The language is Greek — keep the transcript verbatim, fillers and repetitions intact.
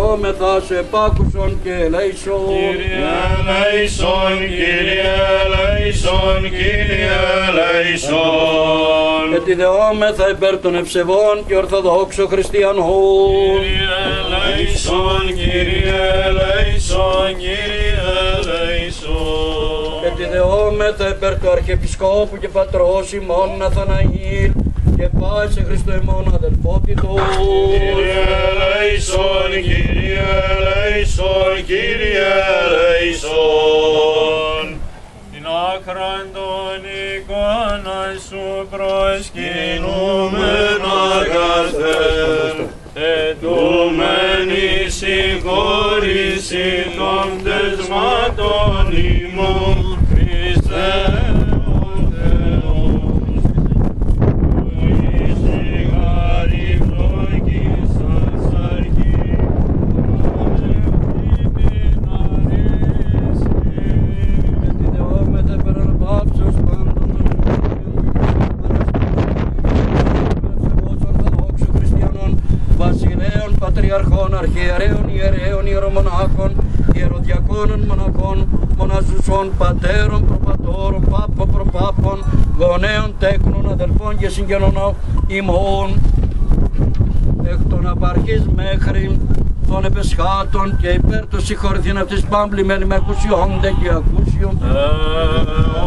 επιδεόμεθα σε επάκουσον και ελέησον. Κύριε ελέησον, Κύριε ελέησον, Κύριε ελέησον. Επιδεόμεθα υπέρ των ευσεβών και ορθοδόξων χριστιανών. Κύριε ελέησον, Κύριε ελέησον, Κύριε ελέησον. Επιδεόμεθα υπέρ του Αρχιεπισκόπου και Πατρός ημών Ναθαναήλ και πάση Χριστό ημών αδελφότητος. Κύριε ελέησον, Κύριε ελέησον, Κύριε ελέησον. Την άκραν των εικόνας σου προσκυνούμεν αγαθέ, ετούμενη συγχώρηση των πτεσμάτων ημών, Χριστέ ο Θεός. Που είσαι γαρυφλογής σας αρχή, την αρέσει. Επιδεόμεθα υπέρ αναπαύσεως πάντων των ορθοδόξων χριστιανών, βασιλέων, πατριαρχών, αρχιερέων, ιερέων, ιερομονάχων, ιεροδιακόνων, μοναχών, μοναζουσών, πατέρων, προπατώρων, πάπων, προπάπων, γονέων, τέκνων, αδελφών και συγγενών ημών, εκ των απαρχής μέχρι των επεσχάτων και υπέρ των συγχωρηθήν αυτής πάμπλημένοι με ακουσιόνται και ακούσιον.